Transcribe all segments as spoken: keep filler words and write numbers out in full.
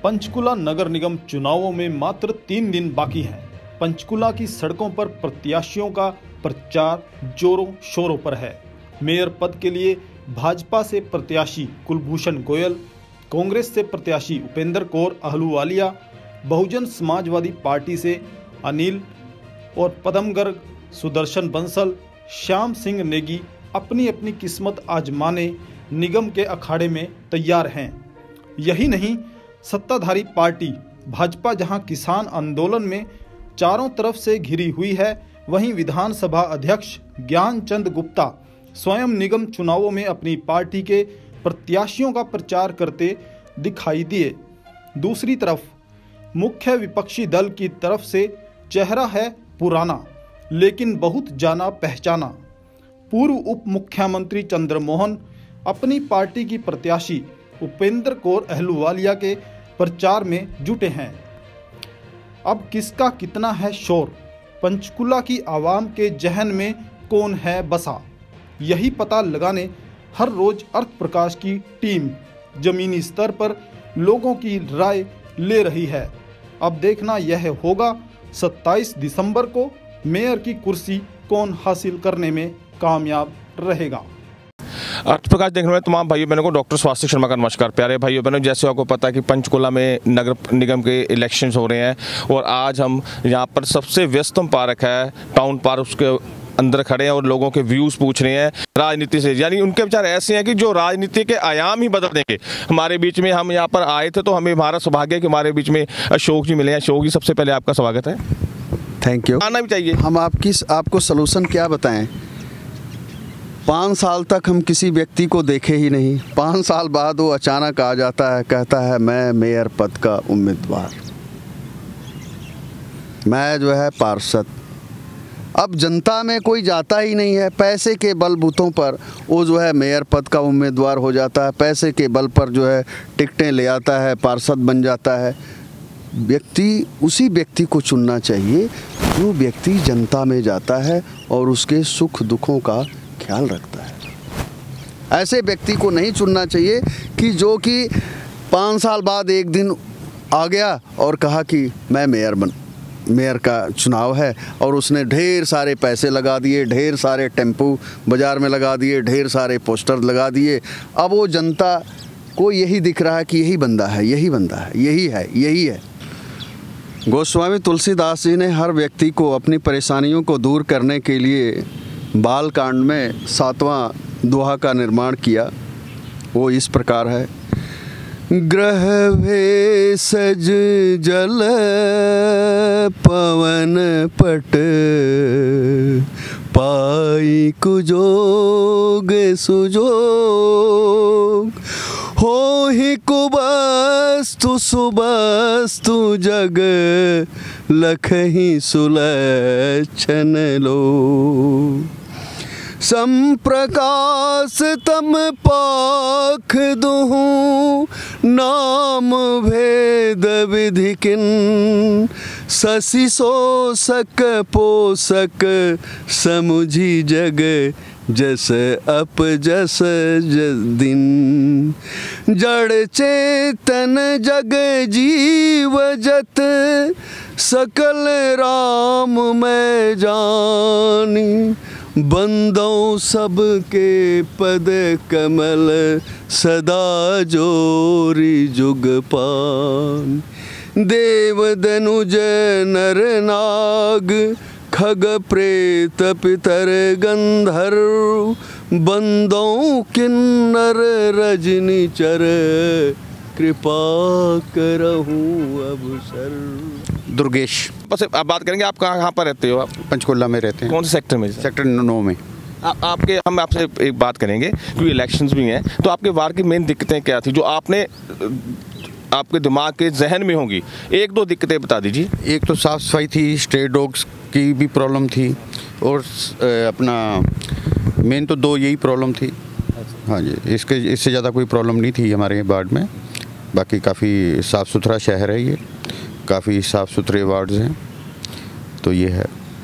पंचकुला नगर निगम चुनावों में मात्र तीन दिन बाकी हैं। पंचकुला की सड़कों पर प्रत्याशियों का प्रचार जोरों शोरों पर है। मेयर पद के लिए भाजपा से प्रत्याशी कुलभूषण गोयल, कांग्रेस से प्रत्याशी उपेंद्र कौर अहलूवालिया, बहुजन समाजवादी पार्टी से अनिल और पदमगढ़ सुदर्शन बंसल, श्याम सिंह नेगी अपनी अपनी किस्मत आजमाने निगम के अखाड़े में तैयार हैं। यही नहीं, सत्ताधारी पार्टी भाजपा जहां किसान आंदोलन में चारों तरफ से घिरी हुई है, वहीं विधानसभा अध्यक्ष ज्ञानचंद गुप्ता स्वयं निगम चुनावों में अपनी पार्टी के प्रत्याशियों का प्रचार करते दिखाई दिए। दूसरी तरफ मुख्य विपक्षी दल की तरफ से चेहरा है पुराना लेकिन बहुत जाना पहचाना। पूर्व उप मुख्यमंत्री चंद्रमोहन अपनी पार्टी की प्रत्याशी उपेंद्र कौर अहलूवालिया के प्रचार में जुटे हैं। अब किसका कितना है शोर, पंचकुला की आवाम के जहन में कौन है बसा, यही पता लगाने हर रोज अर्थ प्रकाश की टीम जमीनी स्तर पर लोगों की राय ले रही है। अब देखना यह होगा सत्ताईस दिसंबर को मेयर की कुर्सी कौन हासिल करने में कामयाब रहेगा। अर्थ प्रकाश देखने वाले तमाम भाइयों बहनों को डॉक्टर स्वास्थ्य शर्मा का नमस्कार। प्यारे भाइयों बहनों, जैसे आपको पता है कि पंचकुला में नगर निगम के इलेक्शंस हो रहे हैं और आज हम यहाँ पर सबसे व्यस्तम पार्क है टाउन पार्क, उसके अंदर खड़े हैं और लोगों के व्यूज़ पूछ रहे हैं राजनीति से। यानी उनके विचार ऐसे हैं कि जो राजनीति के आयाम ही बदल देंगे। हमारे बीच में हम यहाँ पर आए थे तो हमें हमारा सौभाग्य है कि हमारे बीच में अशोक जी मिले हैं। अशोक जी, सबसे पहले आपका स्वागत है। Thank you. आना भी चाहिए। हम आपकी आपको सलूशन क्या बताएं? पाँच साल तक हम किसी व्यक्ति को देखे ही नहीं, पाँच साल बाद वो अचानक आ जाता है, कहता है मैं मेयर पद का उम्मीदवार, मैं जो है पार्षद। अब जनता में कोई जाता ही नहीं है, पैसे के बलबूतों पर वो जो है मेयर पद का उम्मीदवार हो जाता है, पैसे के बल पर जो है टिकटें ले आता है, पार्षद बन जाता है। व्यक्ति उसी व्यक्ति को चुनना चाहिए जो व्यक्ति जनता में जाता है और उसके सुख दुखों का ख्याल रखता है। ऐसे व्यक्ति को नहीं चुनना चाहिए कि जो कि पाँच साल बाद एक दिन आ गया और कहा कि मैं मेयर बन मेयर का चुनाव है और उसने ढेर सारे पैसे लगा दिए, ढेर सारे टेम्पू बाज़ार में लगा दिए, ढेर सारे पोस्टर लगा दिए। अब वो जनता को यही दिख रहा है कि यही बंदा है, यही बंदा है, यही है, यही है। गोस्वामी तुलसीदास जी ने हर व्यक्ति को अपनी परेशानियों को दूर करने के लिए बाल कांड में सातवां दोहा का निर्माण किया। वो इस प्रकार है। ग्रह भेषज जल पवन पट, पाई कुजोग सुजोग, हो ही कुबस्तु सुबस्तु जग, लखहि सुलक्षण लो। संप्रकाश तम पाख दुहूँ, नाम भेद विधि किन, शशि शोषक पोषक समुझी जग, जस अप जस दिन। जड़ चेतन जग जीव जत, सकल राम मैं जानी, बंदों सबके पद कमल, सदा जोरी जुग पान। देव दनुज नर नाग, खग प्रेत पितर गंधर्व, बंदों किन्नर रजनी चर, कृपा करहूँ अब सर। दुर्गेश। बस आप बात करेंगे, आप कहाँ कहाँ पर रहते हो? आप पंचकुला में रहते हैं। कौन से सेक्टर में? सेक्टर नौ में। आ, आपके हम आपसे एक बात करेंगे क्योंकि इलेक्शंस भी हैं, तो आपके वार्ड की मेन दिक्कतें क्या थी जो आपने आपके दिमाग के जहन में होंगी? एक दो दिक्कतें बता दीजिए। एक तो साफ़ सफाई थी, स्ट्रे डॉग्स की भी प्रॉब्लम थी और अपना मेन तो दो यही प्रॉब्लम थी। हाँ जी, इसके इससे ज़्यादा कोई प्रॉब्लम नहीं थी हमारे वार्ड में। बाकी काफ़ी साफ़ सुथरा शहर है, ये काफ़ी साफ़ सुथरे वार्ड्स हैं, तो ये है।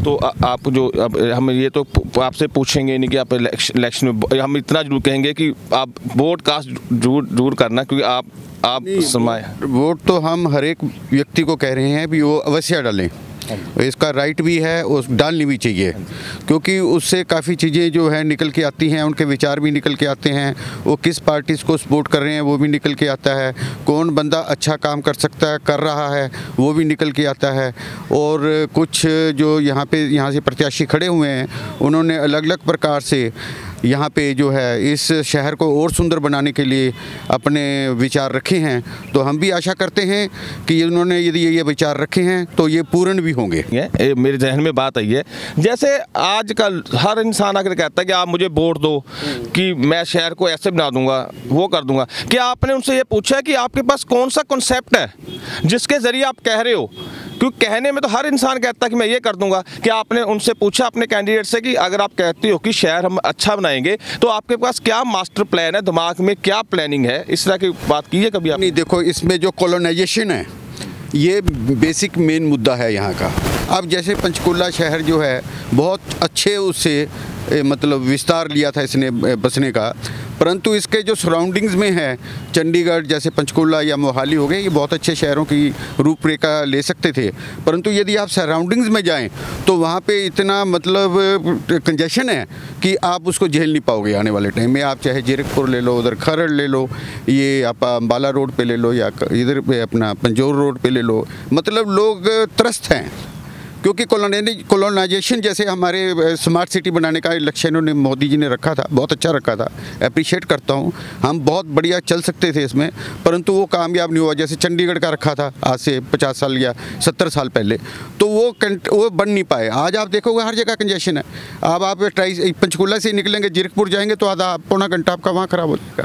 तो आ, आप जो अब हम ये तो आपसे पूछेंगे नहीं कि आप इलेक्शन में, हम इतना जरूर कहेंगे कि आप वोट कास्ट जरूर जरूर करना, क्योंकि आप आप समय वोट तो हम हर एक व्यक्ति को कह रहे हैं भी वो अवश्य डालें, इसका राइट भी है, उस डालनी भी चाहिए, क्योंकि उससे काफ़ी चीज़ें जो है निकल के आती हैं, उनके विचार भी निकल के आते हैं, वो किस पार्टी को सपोर्ट कर रहे हैं वो भी निकल के आता है, कौन बंदा अच्छा काम कर सकता है कर रहा है वो भी निकल के आता है। और कुछ जो यहाँ पे यहाँ से प्रत्याशी खड़े हुए हैं उन्होंने अलग अलग प्रकार से यहाँ पे जो है इस शहर को और सुंदर बनाने के लिए अपने विचार रखे हैं, तो हम भी आशा करते हैं कि उन्होंने यदि ये, ये विचार रखे हैं तो ये पूर्ण भी होंगे। ये मेरे जहन में बात आई है, जैसे आजकल हर इंसान आकर कहता है कि आप मुझे वोट दो कि मैं शहर को ऐसे बना दूंगा वो कर दूंगा। क्या आपने उनसे ये पूछा है कि आपके पास कौन सा कॉन्सेप्ट है जिसके ज़रिए आप कह रहे हो? क्योंकि कहने में तो हर इंसान कहता है कि मैं ये कर दूंगा। क्या आपने उनसे पूछा अपने कैंडिडेट से कि अगर आप कहते हो कि शहर हम अच्छा बनाएंगे तो आपके पास क्या मास्टर प्लान है, दिमाग में क्या प्लानिंग है? इस तरह की बात की है कभी आपने? नहीं, देखो इसमें जो कॉलोनाइजेशन है ये बेसिक मेन मुद्दा है यहाँ का। अब जैसे पंचकुला शहर जो है बहुत अच्छे उससे मतलब विस्तार लिया था इसने बसने का, परंतु इसके जो सराउंडिंग्स में है चंडीगढ़ जैसे पंचकुला या मोहाली हो गए, ये बहुत अच्छे शहरों की रूपरेखा ले सकते थे, परंतु यदि आप सराउंडिंग्स में जाएं तो वहाँ पे इतना मतलब कंजेशन है कि आप उसको झेल नहीं पाओगे आने वाले टाइम में। आप चाहे जीरकपुर ले लो, उधर खरड़ ले लो, ये आप अम्बाला रोड पे ले लो या इधर पे अपना पंजौर रोड पे ले लो, मतलब लोग त्रस्त हैं, क्योंकि कॉलोनाइजेशन जैसे हमारे स्मार्ट सिटी बनाने का लक्ष्य इन्होंने मोदी जी ने रखा था, बहुत अच्छा रखा था, अप्रिशिएट करता हूँ, हम बहुत बढ़िया चल सकते थे इसमें, परंतु वो कामयाब नहीं हुआ। जैसे चंडीगढ़ का रखा था आज से पचास साल या सत्तर साल पहले, तो वो वो बन नहीं पाए। आज आप देखोगे हर जगह कंजेशन है। अब आप ट्राई पंचकुला से निकलेंगे जीरकपुर जाएंगे तो आधा पौना घंटा आपका वहाँ ख़राब हो जाएगा।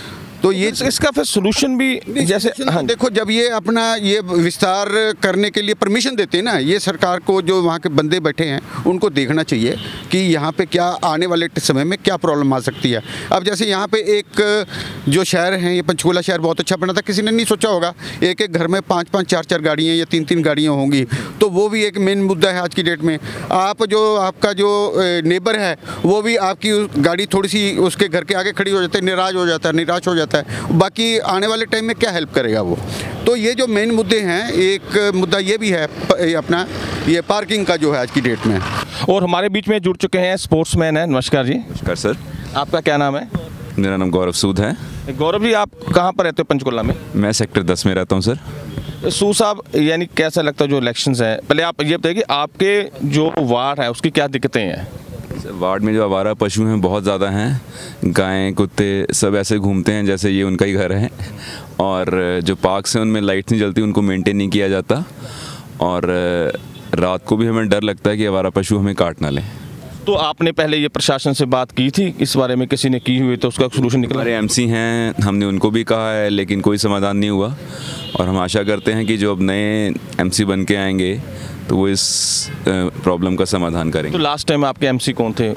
तो ये इसका फिर सोल्यूशन भी जैसे हाँ, देखो जब ये अपना ये विस्तार करने के लिए परमिशन देते हैं ना, ये सरकार को जो वहाँ के बंदे बैठे हैं उनको देखना चाहिए कि यहाँ पे क्या आने वाले समय में क्या प्रॉब्लम आ सकती है। अब जैसे यहाँ पे एक जो शहर है ये पंचकुला शहर बहुत अच्छा बना था, किसी ने नहीं सोचा होगा एक एक घर में पाँच पाँच चार चार गाड़ियाँ या तीन तीन गाड़ियाँ होंगी, तो वो भी एक मेन मुद्दा है आज की डेट में। आप जो आपका जो नेबर है वो भी आपकी गाड़ी थोड़ी सी उसके घर के आगे खड़ी हो जाती है, निराश हो जाता है निराश हो जाता है, बाकी आने वाले टाइम में क्या हेल्प करेगा वो। तो ये जो मेन मुद्दे हैं, एक मुद्दा ये भी है अपना ये पार्किंग का जो है आज की डेट में। और हमारे बीच में जुड़ चुके हैं स्पोर्ट्समैन हैं। नमस्कार जी। नमस्कार सर। आपका क्या नाम है? मेरा नाम गौरव सूद है। गौरव जी, आप कहाँ पर रहते हो पंचकुला में? मैं सेक्टर दस में रहता हूँ सर। सूद साहब, यानी कैसा लगता है जो इलेक्शंस हैं, पहले आप ये बताइए कि आपके जो वार्ड है उसकी क्या दिक्कतें हैं? वार्ड में जो आवारा पशु हैं बहुत ज़्यादा हैं, गायें कुत्ते सब ऐसे घूमते हैं जैसे ये उनका ही घर है, और जो पार्क्स हैं उनमें लाइट नहीं जलती, उनको मेंटेन नहीं किया जाता, और रात को भी हमें डर लगता है कि आवारा पशु हमें काट ना लें। तो आपने पहले ये प्रशासन से बात की थी इस बारे में? किसी ने की हुई तो उसका सोल्यूशन निकला? हमारे एमसी हैं, हमने उनको भी कहा है लेकिन कोई समाधान नहीं हुआ, और हम आशा करते हैं कि जो अब नए एमसी बन के आएंगे तो वो इस प्रॉब्लम का समाधान करेंगे। तो लास्ट टाइम आपके एमसी कौन थे?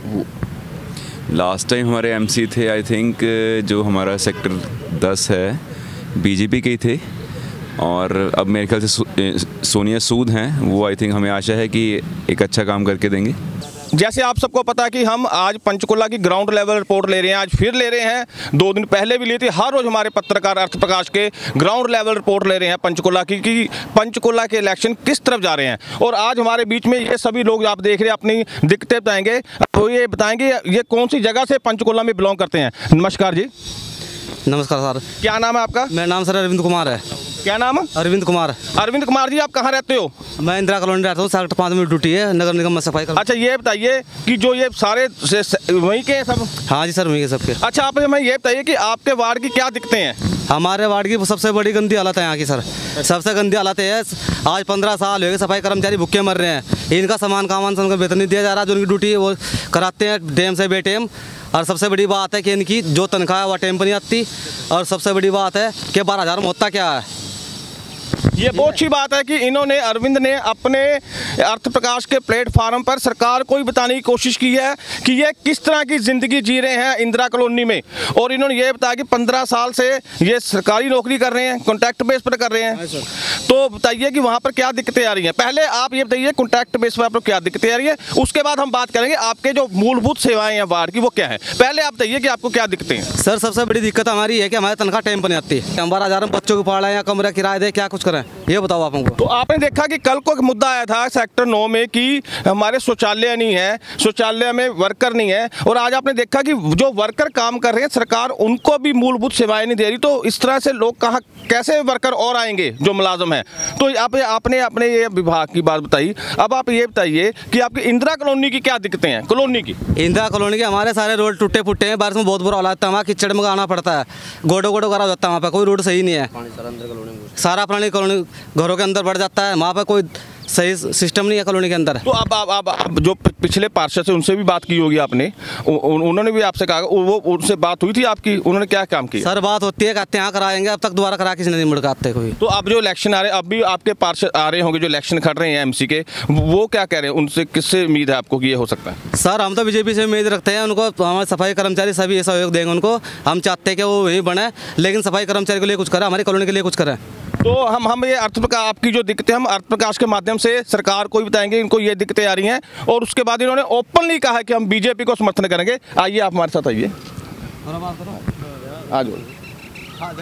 लास्ट टाइम हमारे एमसी थे आई थिंक जो हमारा सेक्टर दस है बीजेपी के ही थे, और अब मेरे ख्याल से सोनिया सूद हैं, वो आई थिंक हमें आशा है कि एक अच्छा काम करके देंगे। जैसे आप सबको पता है कि हम आज पंचकुला की ग्राउंड लेवल रिपोर्ट ले रहे हैं, आज फिर ले रहे हैं, दो दिन पहले भी ली थी। हर रोज़ हमारे पत्रकार अर्थ प्रकाश के ग्राउंड लेवल रिपोर्ट ले रहे हैं पंचकुला की कि पंचकुला के इलेक्शन किस तरफ जा रहे हैं। और आज हमारे बीच में ये सभी लोग आप देख रहे हैं अपनी दिक्कतें बताएंगे, तो ये बताएंगे ये कौन सी जगह से पंचकुला में बिलोंग करते हैं। नमस्कार जी। नमस्कार सर। क्या नाम है आपका? मेरा नाम सर अरविंद कुमार है। क्या नाम है? अरविंद कुमार। अरविंद कुमार जी, आप कहाँ रहते हो? मैं इंदिरा कॉलोनी रहता हूँ, सेक्टर पाँच में ड्यूटी है, नगर निगम में सफाई कर। अच्छा, ये बताइए कि जो ये सारे वहीं के सब? हाँ जी सर, वहीं के सबके। अच्छा, आप हमें ये बताइए कि आपके वार्ड की क्या दिक्कतें हैं? हमारे वार्ड की सबसे बड़ी गंदी हालत है यहाँ की सर, सबसे गंदी हालत है। आज पंद्रह साल हो गए सफाई कर्मचारी भूखे मर रहे हैं, इनका सामान कामान उनका वेतन नहीं दिया जा रहा, जो उनकी ड्यूटी है वो कराते हैं डेम से बेटेम। और सबसे बड़ी बात है कि इनकी जो तनख्वाह है वह टाइम पर नहीं आती, और सबसे बड़ी बात है कि बारह हज़ार में होता क्या है। ये बहुत अच्छी बात है कि इन्होंने अरविंद ने अपने अर्थ प्रकाश के प्लेटफार्म पर सरकार को ही बताने की कोशिश की है कि ये किस तरह की ज़िंदगी जी रहे हैं इंदिरा कॉलोनी में। और इन्होंने ये बताया कि पंद्रह साल से ये सरकारी नौकरी कर रहे हैं, कॉन्ट्रैक्ट बेस पर कर रहे हैं। तो बताइए कि वहाँ पर क्या दिक्कतें आ रही हैं। पहले आप ये बताइए कॉन्ट्रैक्ट बेस पर आपको क्या दिक्कतें आ रही है, उसके बाद हम बात करेंगे आपके जो मूलभूत सेवाएं हैं वार्ड की वो क्या है। पहले आप बताइए कि आपको क्या दिक्कतें हैं। सर सबसे बड़ी दिक्कत हमारी है कि हमारे तनख्वाह टाइम पर नहीं आती है। हम बारह हज़ार बच्चों को पढ़ाएं या कमरा किराया दे, क्या कुछ करें ये बताओ आप हमको। तो आपने देखा कि कल को एक मुद्दा आया था सेक्टर नौ में कि हमारे शौचालय नहीं है, शौचालय में वर्कर नहीं है, और आज आपने देखा कि जो वर्कर काम कर रहे हैं सरकार उनको भी मूलभूत सेवाएं नहीं दे रही। तो इस तरह से लोग कहाँ कैसे वर्कर और आएंगे जो मुलाजम है। तो आप आपने अपने ये विभाग की बात बताई, अब आप ये बताइए कि आपकी इंदिरा कॉलोनी की क्या दिक्कतें हैं। कॉलोनी की इंदिरा कॉलोनी के हमारे सारे रोड टूटे फुटे हैं, बारिश में बहुत बुरा हालात है, वहाँ कीचड़ में आना पड़ता है, गोडो गोडो करा जाता है, वहाँ पर कोई रोड सही नहीं है, सारा पानी कॉलोनी घरों के अंदर बढ़ जाता है, वहाँ पर कोई सही सिस्टम नहीं है कॉलोनी के अंदर। तो अब आप आप, आप जो पिछले पार्षद से उनसे भी बात की होगी आपने, उ, उन्होंने भी आपसे कहा, वो उनसे बात हुई थी आपकी, उन्होंने क्या काम किया? सर बात होती है, कहते हैं यहाँ कराएंगे, अब तक दोबारा करा किसी नहीं मुड़काते कोई। तो अब जो इलेक्शन आ रहे हैं, अब भी आपके पार्षद आ रहे होंगे जो इलेक्शन खड़ रहे हैं एमसी के, वो क्या कह रहे हैं, उनसे किससे उम्मीद है आपको कि ये हो सकता है? सर हम तो बीजेपी से उम्मीद रखते हैं, उनको हमारे सफाई कर्मचारी सभी ये सहयोग देंगे उनको, हम चाहते हैं कि वो वहीं बने, लेकिन सफाई कर्मचारी के लिए कुछ करें, हमारी कॉलोनी के लिए कुछ करें। तो हम हम ये अर्थ प्रकाश आपकी जो दिक्कतें हम अर्थ प्रकाश के माध्यम से सरकार को भी बताएंगे इनको ये दिक्कतें आ रही हैं, और उसके बाद इन्होंने ओपनली कहा है कि हम बीजेपी को समर्थन करेंगे। आइए आप हमारे साथ आइए, आज हाँ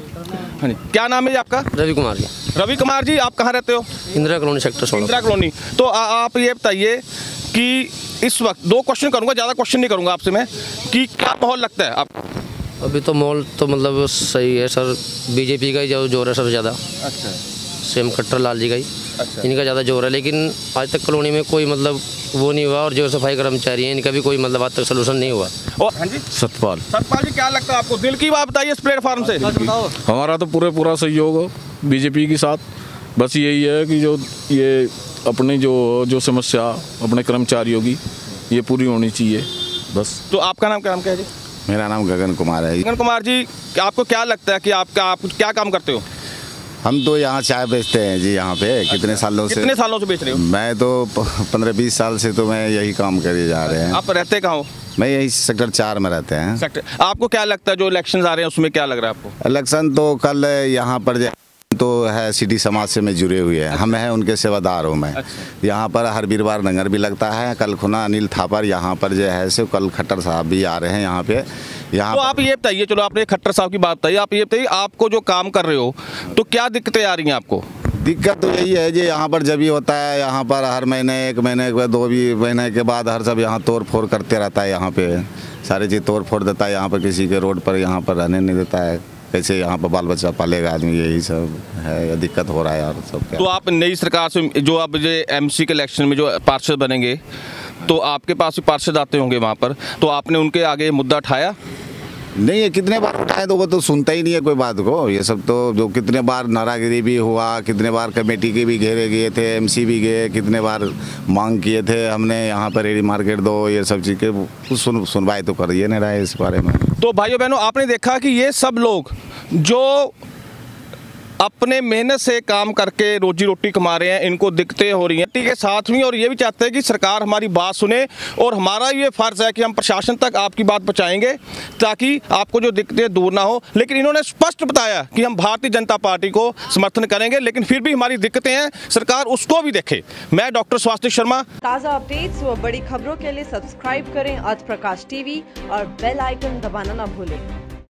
जी, क्या नाम है जी आपका? रवि कुमार जी। रवि कुमार जी, आप कहाँ रहते हो? इंदिरा कॉलोनी सेक्टर सोलह। इंदिरा कॉलोनी। तो आ, आप ये बताइए कि इस वक्त दो क्वेश्चन करूंगा, ज़्यादा क्वेश्चन नहीं करूंगा आपसे मैं, कि क्या माहौल लगता है आपको? अभी तो माहौल तो मतलब सही है सर, बीजेपी का ही जो जोर है सबसे ज़्यादा। अच्छा। सेम खट्टर लाल जी का ही। अच्छा। इनका ज़्यादा जोर है, लेकिन आज तक कॉलोनी में कोई मतलब वो नहीं हुआ, और जो सफाई कर्मचारी हैं इनका भी कोई मतलब आज तक सोल्यूशन नहीं हुआ। और हाँ जी सतपाल सतपाल जी, क्या लगता है आपको? दिल की बात बताइए इस प्लेटफार्म से। हमारा तो पूरे पूरा सहयोग हो बीजेपी के साथ। बस यही है कि जो ये अपनी जो जो समस्या अपने कर्मचारियों की ये पूरी होनी चाहिए बस। तो आपका नाम क्या नाम क्या है जी? मेरा नाम गगन कुमार है। गगन कुमार जी, आपको क्या लगता है कि आपका आप क्या काम करते हो? हम तो यहाँ चाय बेचते हैं जी, यहाँ पे कितने सालों से कितने सालों से बेच रहे हो? मैं तो पंद्रह बीस साल से तो मैं यही काम करे जा रहे हैं। आप रहते कहाँ हो? मैं यही सेक्टर चार में रहते हैं। सेक्टर, आपको क्या लगता है जो इलेक्शन आ रहे हैं उसमें क्या लग रहा है आपको? इलेक्शन तो कल यहाँ पर तो है सिटी समाज से में जुड़े हुए हैं। अच्छा। हम हैं उनके सेवादार हूँ मैं। अच्छा। यहाँ पर हर वीरवार लंगर भी लगता है। कल खुना अनिल थापर यहाँ पर जो है सो कल खट्टर साहब भी आ रहे हैं यहाँ पे। यहाँ तो आप ये बताइए, चलो आपने खट्टर साहब की बात बताई, आप ये बताइए आपको जो काम कर रहे हो तो क्या दिक्कतें आ रही हैं आपको? दिक्कत तो यही है जी, यहाँ पर जब भी होता है यहाँ पर हर महीने एक महीने के बाद दो भी महीने के बाद हर सब यहाँ तोड़ फोड़ करते रहता है। यहाँ पे सारी चीज़ तोड़ फोड़ देता है। यहाँ पर किसी के रोड पर यहाँ पर रहने नहीं देता है। कैसे यहाँ पर बाल बच्चा पालेगा आदमी, यही सब है, दिक्कत हो रहा है यार सब क्या। तो आप नई सरकार से जो आप जो एमसी के इलेक्शन में जो पार्षद बनेंगे तो आपके पास भी पार्षद आते होंगे वहाँ पर, तो आपने उनके आगे मुद्दा उठाया? नहीं, ये कितने बार उठाए तो वो तो सुनता ही नहीं है कोई बात को। ये सब तो जो कितने बार नारागिरी भी हुआ, कितने बार कमेटी के भी घेरे गए थे, एमसी भी गए, कितने बार मांग किए थे हमने यहाँ पर रेडी मार्केट दो, ये सब चीज़ के सुन सुनवाई तो कर ही नहीं रहा है इस बारे में। तो भाइयों बहनों, आपने देखा कि ये सब लोग जो अपने मेहनत से काम करके रोजी रोटी कमा रहे हैं, इनको दिक्कतें हो रही हैं ठीक है साथ में, और ये भी चाहते हैं कि सरकार हमारी बात सुने, और हमारा ये फ़र्ज़ है कि हम प्रशासन तक आपकी बात पहुंचाएंगे ताकि आपको जो दिक्कतें दूर ना हो। लेकिन इन्होंने स्पष्ट बताया कि हम भारतीय जनता पार्टी को समर्थन करेंगे, लेकिन फिर भी हमारी दिक्कतें हैं, सरकार उसको भी देखे। मैं डॉक्टर स्वास्तिक शर्मा। ताज़ा अपडेट्स व बड़ी खबरों के लिए सब्सक्राइब करें अर्थ प्रकाश टीवी और बेल आइकन दबाना ना भूलें।